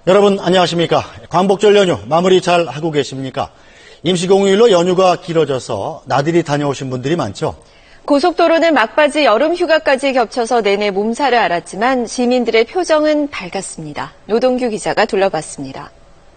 여러분 안녕하십니까? 광복절 연휴 마무리 잘 하고 계십니까? 임시공휴일로 연휴가 길어져서 나들이 다녀오신 분들이 많죠? 고속도로는 막바지 여름 휴가까지 겹쳐서 내내 몸살을 앓았지만 시민들의 표정은 밝았습니다. 노동규 기자가 둘러봤습니다.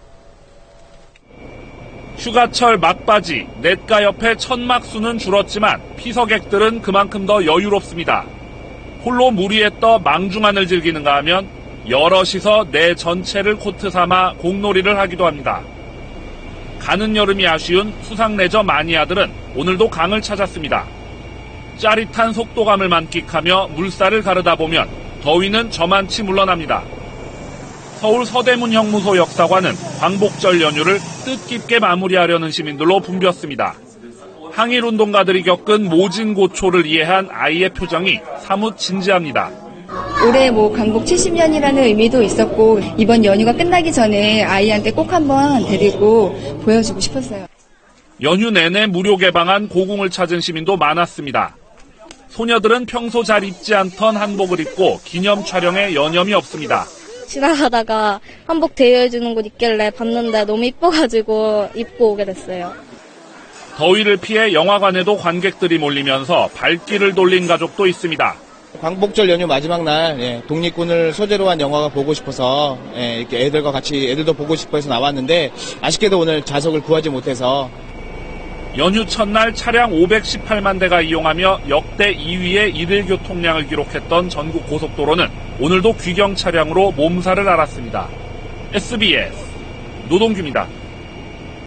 휴가철 막바지 냇가 옆에 천막 수는 줄었지만 피서객들은 그만큼 더 여유롭습니다. 홀로 물 위에 떠 망중한을 즐기는가 하면 여럿이서 내 전체를 코트 삼아 공놀이를 하기도 합니다. 가는 여름이 아쉬운 수상레저 마니아들은 오늘도 강을 찾았습니다. 짜릿한 속도감을 만끽하며 물살을 가르다 보면 더위는 저만치 물러납니다. 서울 서대문 형무소 역사관은 광복절 연휴를 뜻깊게 마무리하려는 시민들로 붐볐습니다. 항일운동가들이 겪은 모진 고초를 이해한 아이의 표정이 사뭇 진지합니다. 올해 광복 70년이라는 의미도 있었고 이번 연휴가 끝나기 전에 아이한테 꼭 한번 데리고 보여주고 싶었어요. 연휴 내내 무료 개방한 고궁을 찾은 시민도 많았습니다. 소녀들은 평소 잘 입지 않던 한복을 입고 기념 촬영에 여념이 없습니다. 지나가다가 한복 대여해주는 곳 있길래 봤는데 너무 이뻐가지고 입고 오게 됐어요. 더위를 피해 영화관에도 관객들이 몰리면서 발길을 돌린 가족도 있습니다. 광복절 연휴 마지막 날 독립군을 소재로 한 영화가 보고 싶어서 이렇게 애들과 같이 애들도 보고 싶어서 나왔는데 아쉽게도 오늘 좌석을 구하지 못해서. 연휴 첫날 차량 518만 대가 이용하며 역대 2위의 일일 교통량을 기록했던 전국 고속도로는 오늘도 귀경 차량으로 몸살을 앓았습니다. SBS 노동규입니다.